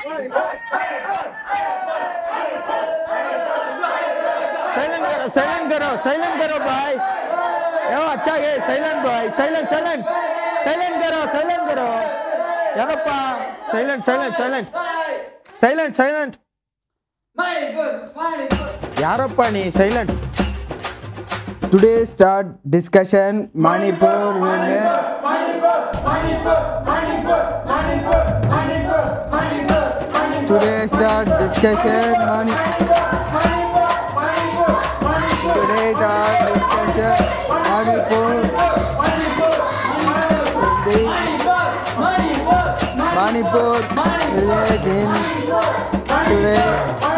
Silent करो भाई। अच्छा है साइलेंट भाई, साइलेंट करो यारप्पा, साइलेंट यारप्पा नी silent. Today's start discussion Manipur Today's start discussion Manipur village in today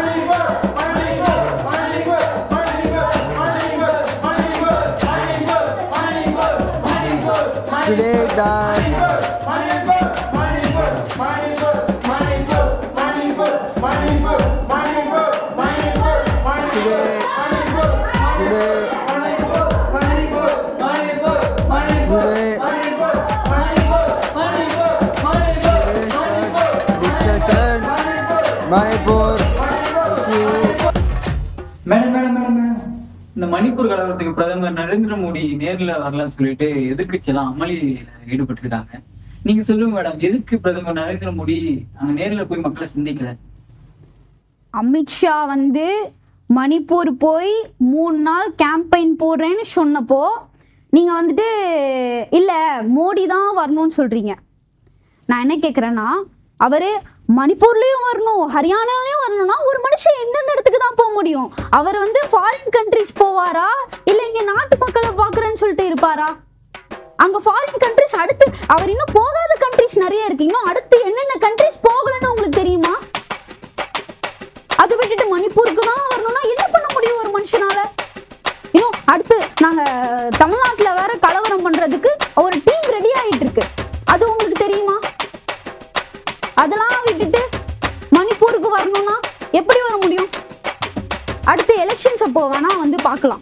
இந்த மணிப்பூர் கலவரத்துக்கு பிரதமர் நரேந்திர மோடி நேர்ல வரலாம்னு சொல்லிட்டு எதிர்கட்சி எல்லாம் அமளியில ஈடுபட்டு இருக்காங்க. நீங்க சொல்லுங்க மேடம், எதுக்கு பிரதமர் நரேந்திர மோடி அங்க நேர்ல போய் மக்களை சந்திக்கல? அமித்ஷா மணிப்பூர் போய் 3 நாள் கேம்பெயின் போடுறேன்னு சொன்னப்போ நீங்க இல்ல மோடி தான் வரணும்னு சொல்றீங்க. நான் என்ன கேக்குறேன்னா, அவரு மணிப்பூர்லயும் வரணும், ஹரியானாலயும் வரணும்னா ஒரு மனுஷன் எந்தெந்த இடத்துக்கு தான் போக முடியும்? அவர் ஃபாரின் கண்ட்ரிஸ் போவாரா, இல்ல இங்க நாட்டு மக்களை பாக்குறேன்னு சொல்லிட்டு இருப்பாரா? அங்க ஃபாரின் கண்ட்ரிஸ் அடுத்து அவர் இன்னும் போகாத கண்ட்ரிஸ் நிறைய இருக்கு. இன்னும் அடுத்து என்னென்ன கண்ட்ரிஸ் போகலன்னு உங்களுக்கு தெரியுமா? அதை விட்டுட்டு மணிப்பூருக்கு தான் வரணும்னா என்ன பண்ண முடியும் ஒரு மனுஷனால? இன்னும் அடுத்து நாங்க தமிழ்நாட்டுல வேற கலவரம் பண்றதுக்கு ஒரு டீம் ரெடி ஆயிட்டு இருக்கு, அது உங்களுக்கு தெரியுமா? அதெல்லாம் விட்டுட்டு மணிப்பூருக்கு வரணும்னா எப்படி வர முடியும்? அடுத்து எலெக்ஷன்ஸ் அப்போ வேணா பார்க்கலாம்.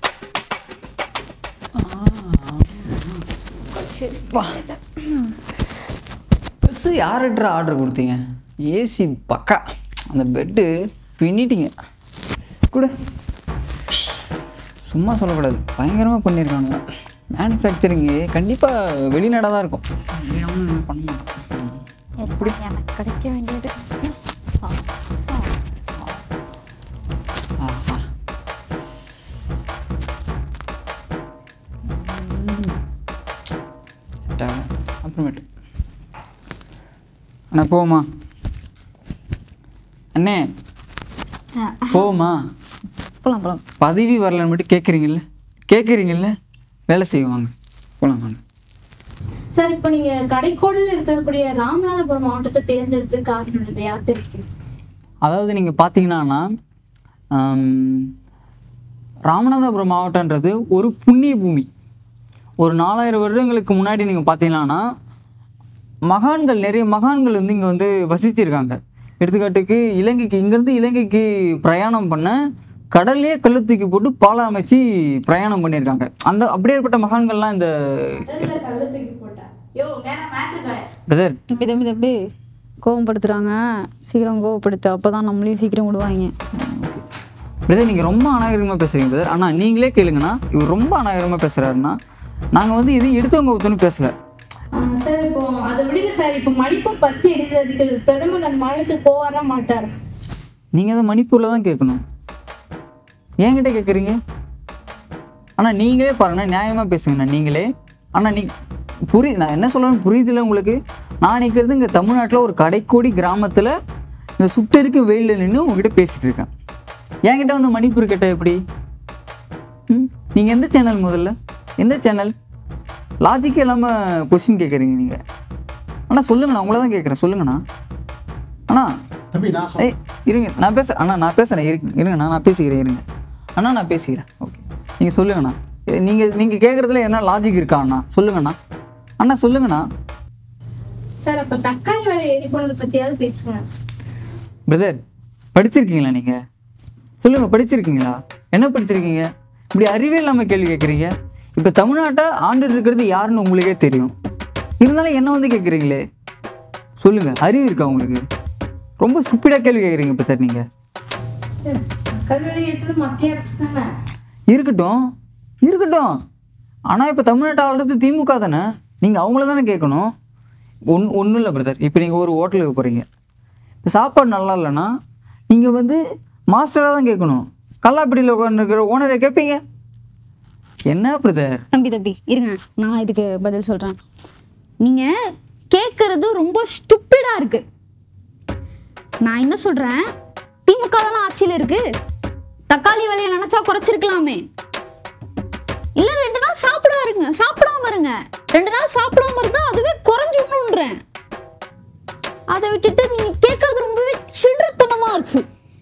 யார்கிட்ட ஆர்டர் கொடுத்தீங்க? ஏசி பக்கா, அந்த பெட்டு பின்னிட்டீங்க கூட. சும்மா சொல்லக்கூடாது, பயங்கரமாக பண்ணியிருக்கானுங்க. மேனுஃபேக்சரிங்கு கண்டிப்பாக வெளிநாடாக தான் இருக்கும். பண்ண மாட்டோம். எப்படி எனக்கு கிடைக்க வேண்டியது? அப்புறமேட்டு அண்ணா போமா, அண்ணே போமா, போகலாம் போகலாம். பதவி வரலன்னு மட்டும் கேட்குறீங்கல்ல, வேலை செய்வாங்க, போகலாம் வாங்க. சார், இப்போ நீங்க கடைக்கோடியில் இருக்கக்கூடிய ராமநாதபுரம் மாவட்டத்தை தேர்ந்தெடுத்து காரணம் யார் தெரியும்? அதாவது நீங்கள் பார்த்தீங்கன்னா ராமநாதபுரம் மாவட்டன்றது ஒரு புண்ணிய பூமி. ஒரு 4000 வருடங்களுக்கு முன்னாடி நீங்கள் பார்த்தீங்கன்னா நிறைய மகான்கள் இங்கே வசிச்சிருக்காங்க. எடுத்துக்காட்டுக்கு இங்கேருந்து இலங்கைக்கு பிரயாணம் பண்ண கடல்லையே கல்லு தூக்கி போட்டு பாலம் அமைச்சு பிரயாணம் பண்ணியிருக்காங்க. அப்படியேற்பட்ட மகான்கள்லாம் இந்த தம்பி கோவப்படுத்துறாங்க, சீக்கிரம் கோவப்படுத்து, அப்போதான் நம்மளையும் சீக்கிரம் விடுவாங்க. பிரதர், நீங்கள் ரொம்ப அநாகரிகமாக பேசுகிறீங்க பிரதர். ஆனால் நீங்களே கேளுங்கண்ணா, இவர் ரொம்ப அநாகரிகமாக பேசுகிறாருன்னா நாங்கள் எதையும் எடுத்தவங்க ஒருத்தனும் பேசலை சார். இப்போ அதை விடுங்க சார், இப்போ மணிப்பூர் பற்றி எழுதுறதுக்கு பிரதமர் அந்த மாநிலத்துக்கு போவாரா மாட்டார்? நீங்கள் அதை மணிப்பூரில் தான் கேட்கணும், என்கிட்ட கேட்குறீங்க. ஆனால் நீங்களே பாருங்கண்ணா, நியாயமாக பேசுங்கண்ணா நீங்களே. ஆனால் நான் என்ன சொல்கிறேன்னு புரியுதில்ல உங்களுக்கு? நான் நிற்கிறது இங்கே தமிழ்நாட்டில் ஒரு கடைக்கோடி கிராமத்தில் இந்த சுட்டெருக்கு வெயிலில் நின்று உங்ககிட்ட பேசிகிட்டு இருக்கேன். என்கிட்ட மணிப்பூர் கேட்டால் எப்படி? நீங்கள் எந்த சேனல்? முதல்ல எந்த சேனல்? லாஜிக்கே இல்லாமல் கொஸ்டின் கேட்குறீங்க நீங்கள். அண்ணா சொல்லுங்கண்ணா, உங்களை தான் கேட்குறேன், சொல்லுங்கண்ணா. அண்ணா இருங்க, நான் பேசுகிறேன் இருங்கண்ணா, நான் பேசிக்கிறேன் இருங்க அண்ணா, நான் பேசிக்கிறேன். ஓகே, நீங்கள் சொல்லுங்கண்ணா. நீங்கள் கேட்குறதுல என்ன லாஜிக் இருக்கா அண்ணா? சொல்லுங்கண்ணா. அண்ணா சொல்லுங்கண்ணா. சார், அப்போ தக்காளி விலை ஏறி போனதை பற்றியாவது பேசுங்க. பிரதர், படிச்சிருக்கீங்களா நீங்கள்? சொல்லுங்கள், படிச்சிருக்கீங்களா? என்ன படிச்சிருக்கீங்க? இப்படி அறிவே இல்லாமல் கேள்வி கேட்குறீங்க. இப்போ தமிழ்நாட்டை ஆண்டு இருக்கிறது யாருன்னு உங்களுக்கே தெரியும், இருந்தாலும் என்ன கேட்குறீங்களே? சொல்லுங்கள், அறிவு இருக்கா உங்களுக்கு? ரொம்ப ஸ்டூப்பிடாக கேள்வி கேட்குறீங்க பிரதர் நீங்கள். மக்கள் வெளியேற்றது மத்திய அரசு தானே. இருக்கட்டும் இருக்கட்டும், ஆனால் இப்போ தமிழ்நாட்டை ஆளுறது திமுக தானே, நீங்கள் அவங்கள தானே கேட்கணும். ஒன்றும் இல்லை பிரதர். இப்போ நீங்கள் ஒரு ஹோட்டலுக்கு போகிறீங்க, இப்போ சாப்பாடு நல்லா இல்லைன்னா நீங்கள் வந்து மாஸ்டராக தான் கேட்கணும். கல்லாப்பிடியில் உட்காந்துருக்கிற ஓனரை கேட்பீங்க என்ன பிரதர்? தம்பி இருங்க, நான் இதுக்கு பதில் சொல்கிறேன். நீங்கள் கேட்குறது ரொம்ப ஸ்டூப்பிடாக இருக்கு. நான் என்ன சொல்கிறேன், திமுக தானே ஆட்சியில் இருக்கு, தக்காளி விலையை நினச்சா குறைச்சிருக்கலாமே. இல்லை 2 நாள் சாப்பிடாம இருங்க, 2 நாள் சாப்பிடாம இருந்தா அதுவே குறைஞ்சுன்றேன். அதை விட்டுட்டு நீங்க கேட்கறது ரொம்பவே சில்லறத்தனமா இருக்கு.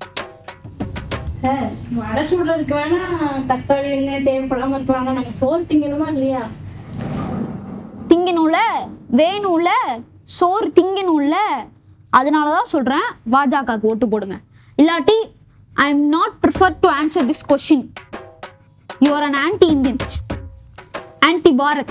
சார் வடை சுடுறதுக்கு வேணா தக்காளி வெங்காயம் தேவைப்படாம இருக்கலாம், ஆனா நம்ம சோறு திங்கணுமா இல்லையா? திங்கணும்ல, வேணும்ல, சோறு திங்கணும்ல. அதனாலதான் சொல்றேன் பாஜகவுக்கு ஓட்டு போடுங்க. இல்லாட்டி I am not prefer to answer this question. You are an anti Indian, anti Bharat.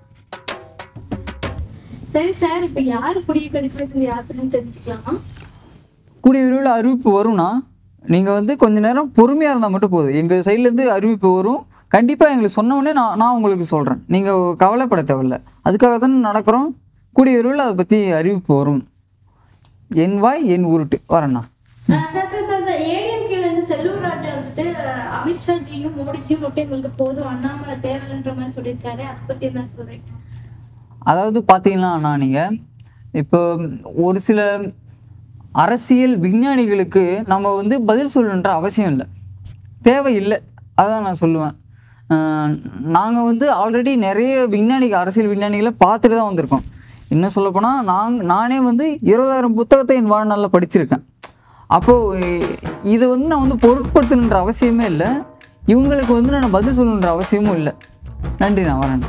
சரி சார், இப்ப யாரு புடிய கடிக்கிறது யாருன்னு தெரிஞ்சுக்கலாமா? கூடிய விரைவில் அறிவிப்பு வரும்னா நீங்கள் வந்து கொஞ்ச நேரம் பொறுமையாக இருந்தால் மட்டும் போதும். எங்கள் சைட்லேருந்து அறிவிப்பு வரும் கண்டிப்பாக. எங்களுக்கு சொன்னோடனே நான் உங்களுக்கு சொல்கிறேன், நீங்கள் கவலைப்பட தேவையில்லை. அதுக்காக தானே நடக்கிறோம். கூடிய விரைவில் அதை பற்றி அறிவிப்பு வரும். என் வாய் என் உருட்டு வரேண்ணா. ஏடிஎம்கேல இருந்து செல்லூர் ராஜா வந்துட்டு அமித்ஷாஜியும் மோடிஜியும் மட்டும் எங்களுக்கு போதும், அண்ணாமலை தேவைன்ற மாதிரி சொல்லியிருக்காரு. அதை பத்தி என்ன சொல்றீங்க? அதாவது பார்த்தீங்கன்னா நீங்கள் இப்போ ஒரு சில அரசியல் விஞ்ஞானிகளுக்கு நம்ம வந்து பதில் சொல்லணுன்ற அவசியம் இல்லை, தேவையில்லை. அதான் நான் சொல்லுவேன். நாங்கள் வந்து ஆல்ரெடி நிறைய அரசியல் விஞ்ஞானிகளை பார்த்துட்டு தான் வந்திருக்கோம். இன்னும் சொல்லப்போனால் நானே வந்து 20,000 புத்தகத்தை என் வாழ்நாளில் படிச்சிருக்கேன். அப்போது இதை வந்து நான் வந்து பொருட்படுத்தணுன்ற அவசியமே இல்லை, இவங்களுக்கு வந்து நான் பதில் சொல்லணுன்ற அவசியமும் இல்லை. நன்றி, நான் வரேன்.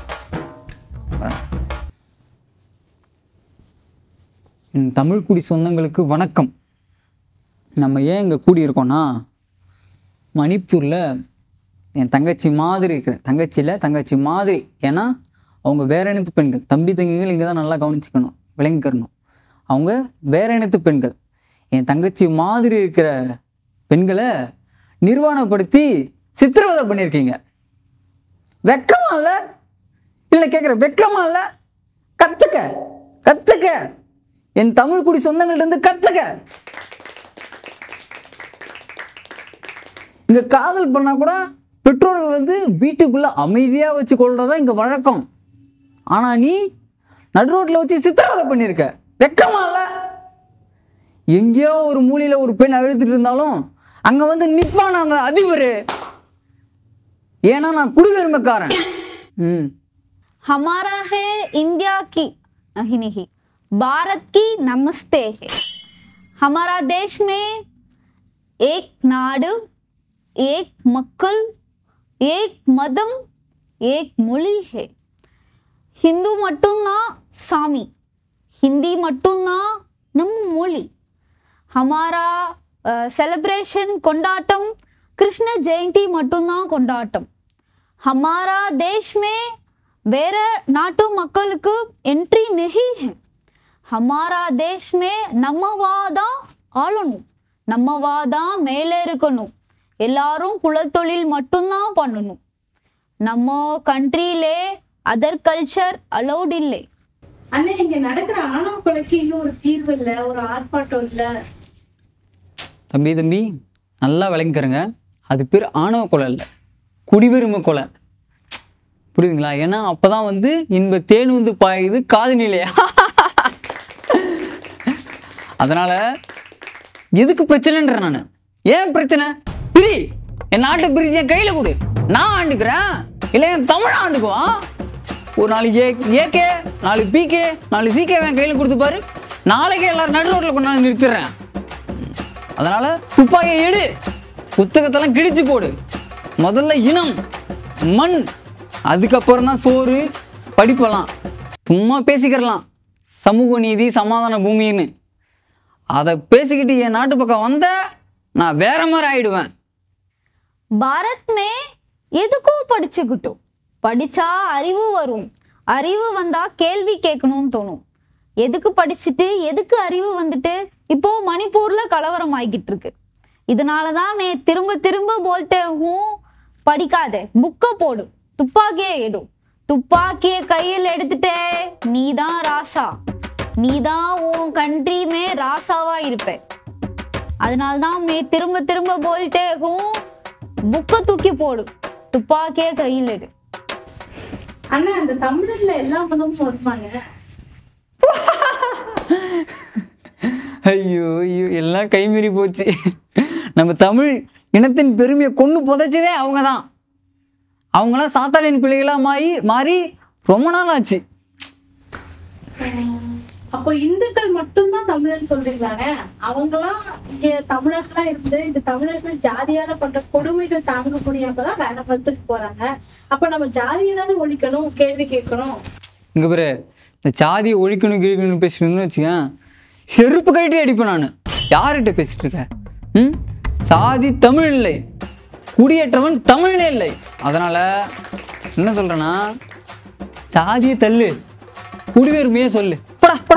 என் தமிழ் குடி சொந்தங்களுக்கு வணக்கம். நம்ம ஏன் இங்கே கூடியிருக்கோன்னா, மணிப்பூரில் என் தங்கச்சி மாதிரி இருக்கிறேன். தங்கச்சி மாதிரி. ஏன்னா அவங்க வேற இனத்து பெண்கள், தம்பி தங்கிகள் இங்கே தான் நல்லா கவனிச்சுக்கணும், விளங்கிக்கணும். அவங்க வேற இனத்து பெண்கள். என் தங்கச்சி மாதிரி இருக்கிற பெண்களை நிர்வாணப்படுத்தி சித்திரவதை பண்ணியிருக்கீங்க. வெக்கமா இல்லை? இல்லை கேட்குறேன், வெக்கமா இல்லை? கற்றுக்க என் தமிழ் குடி சொந்தங்கள்ட்ட கற்றுக்க. இங்கே காதல் பண்ணால் கூட பெற்றோர்கள் வந்து வீட்டுக்குள்ளே அமைதியாக வச்சு கொள்றதா இங்கே வழக்கம். ஆனால் நீ நடு ரோட்டில் வச்சு சித்திரவதை பண்ணியிருக்க. வெக்கமா இல்லை? எங்கேயோ ஒரு மூலையில் ஒரு பெண் அழுத்துட்டு இருந்தாலும் அங்கே வந்து நிற்பான் அந்த அதிபர். ஏன்னா நான் குடியுரிமைக்காரன். हमारा है इंडिया की नहीं भारत की नमस्ते है. हमारा देश में एक नाडु, एक मक्कल, एक मदम, एक மொழி है. हिंदू மட்டும்தான் சாமி, हिंदी மட்டும்தான் நம்ம மொழி. हमारा सेलिब्रेशन கொண்டாட்டம் कृष्ण जयंती மட்டும்தான் கொண்டாட்டம். हमारा देश में வேற நாட்டு மக்களுக்கு என்ட்ரி नहीं है. हमारा देश में நம்மவாதான் ஆளணும், நம்மவாதான் மேலே இருக்கணும், எல்லாரும் குலத்தொழில் மட்டும்தான் பண்ணணும். நம்ம கண்ட்ரியிலே அதர் கல்ச்சர் அலௌட் இல்லை. அண்ணா, இங்க நடக்கிற ஆணவ கொலைக்கு இன்னும் ஒரு தீர்வு இல்லை, ஒரு ஆர்ப்பாட்டம் இல்லை. தம்பி நல்லா விளங்கிக்கிறங்க. அது பேர் ஆணவ கொலை இல்லை, குடியுரிமை கொலை. புரியுதுங்களா? ஏன்னா அப்போதான் வந்து இன்ப தேன் வந்து பாயுது காது நிலையா. அதனால் எதுக்கு பிரச்சனைன்ற நான் ஏன் பிரச்சனை? பிரி, என் நாட்டை பிரிச்சு என் கையில் கொடு, நான் ஆண்டுக்கிறேன். இல்லை என் தமிழ் ஆண்டுக்குவான். ஒரு 4 ஏகே 4 பிகே 4 சிகே என் கையில் கொடுத்து பாரு, நாளைக்கே எல்லாரும் நடு ரோட்டில் கொண்டாந்து நிறுத்திடுறேன். அதனால் துப்பாக்கியை எடு, புத்தகத்தெல்லாம் கிழிச்சு போடு. முதல்ல இனம், மண், அதுக்கப்புறம் தான் சோறு, படிப்பெல்லாம். சும்மா பேசிக்கிறலாம் சமூக நீதி சமாதான பூமின்னு. அதை பேசிக்கிட்டு என் நாட்டு பக்கம் வந்த நான் வேற மாதிரி ஆயிடுவேன். பாரத் மே எதுக்கும் படிச்சுக்கிட்டோம், படிச்சா அறிவு வரும், அறிவு வந்தா கேள்வி கேட்கணும்னு தோணும். எதுக்கு படிச்சுட்டு எதுக்கு அறிவு வந்துட்டு இப்போ மணிப்பூர்ல கலவரம் ஆகிக்கிட்டு இருக்கு. இதனாலதான் நீ திரும்ப திரும்ப போல்ட்டே படிக்காத, புக்க போடு, துப்பாக்கியே எடு, துப்பாக்கிய கையில் எடுத்துட்டே நீதான் ராசா, நீதான் உன் கண்ட்ரியுமே ராசாவா இருப்ப. அதனால்தான் திரும்ப திரும்ப போல்ட்டே புக்க தூக்கி போடு, துப்பாக்கிய கையில் எடு. அண்ணா அந்த தமிழ்ல எல்லா மதமும் வருவாங்க. ஐயோ ஐயோ, எல்லாம் கைமீறி போச்சு. நம்ம தமிழ் இனத்தின் பெருமையை கொண்டு புதைச்சதே அவங்க தான். அவங்களாம் சாத்தானின் பிள்ளைகளாக மாறி ரொம்ப நாள் ஆச்சு. அப்போ இந்துக்கள் மட்டும்தான் தமிழன் சொல்றீங்களானே? அவங்களாம் இங்க தமிழர்களா இருந்து இந்த தமிழர்கள் ஜாதியால பண்ற கொடுமைகள் தாங்கக்கூடியவங்கதான் வேற மதத்துக்கு போறாங்க. அப்ப நம்ம ஜாதியை தானே ஒழிக்கணும், கேள்வி கேட்கணும். இங்க பாரு, இந்த ஜாதியை ஒழிக்கணும் கிழிக்கணும்னு பேசணும்னு வச்சுக்கேன், செருப்பு கட்டி அடிப்பேன் நான். யார்கிட்ட பேசிட்டு இருக்க? சாதி தமிழ் இல்லை, குடியேற்றவன் தமிழே இல்லை. அதனால என்ன சொல்றேன்னா, சாதியை தள்ளு, குடியுரிமையே சொல்லு. படா படா.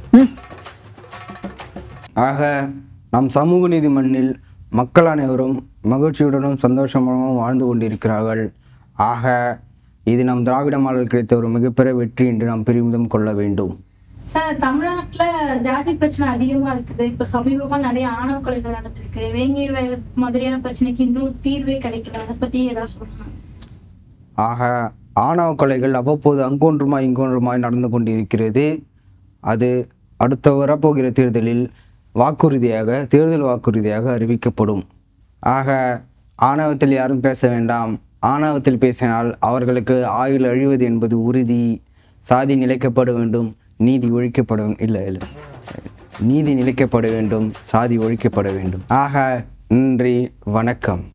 ஆக நம் சமூக நீதி மண்ணில் மக்கள் அனைவரும் மகிழ்ச்சியுடனும் சந்தோஷமாகவும் வாழ்ந்து கொண்டிருக்கிறார்கள். ஆக இது நம் திராவிட மாடல் கிடைத்த ஒரு மிகப்பெரிய வெற்றி என்று நாம் பெருமிதம் கொள்ள வேண்டும். சார், தமிழ்நாட்டுல ஜாதி பிரச்சனை அதிகமா இருக்குது. இப்ப சமீபமா நிறைய ஆணவ கொலைகள் நடந்திருக்கு. வேங்கை மாதிரியான பிரச்சனைக்கு இன்னும் தீர்வே கிடைக்கல. அதை பத்தி ஏதாவது சொல்லுங்க. ஆக ஆணவ கொலைகள் அவ்வப்போது அங்கொன்றுமாய் இங்கொன்றுமாய் நடந்து கொண்டிருக்கிறது. அது அடுத்த வரப்போகிற தேர்தலில் தேர்தல் வாக்குறுதியாக அறிவிக்கப்படும். ஆக ஆணவத்தில் யாரும் பேச வேண்டாம். ஆணவத்தில் பேசினால் அவர்களுக்கு ஆயுள் அழிவது என்பது உறுதி. சாதி நிலைக்கப்பட வேண்டும், நீதி ஒழிக்கப்பட நீதி நிலைக்கப்பட வேண்டும், சாதி ஒழிக்கப்பட வேண்டும். ஆக நன்றி, வணக்கம்.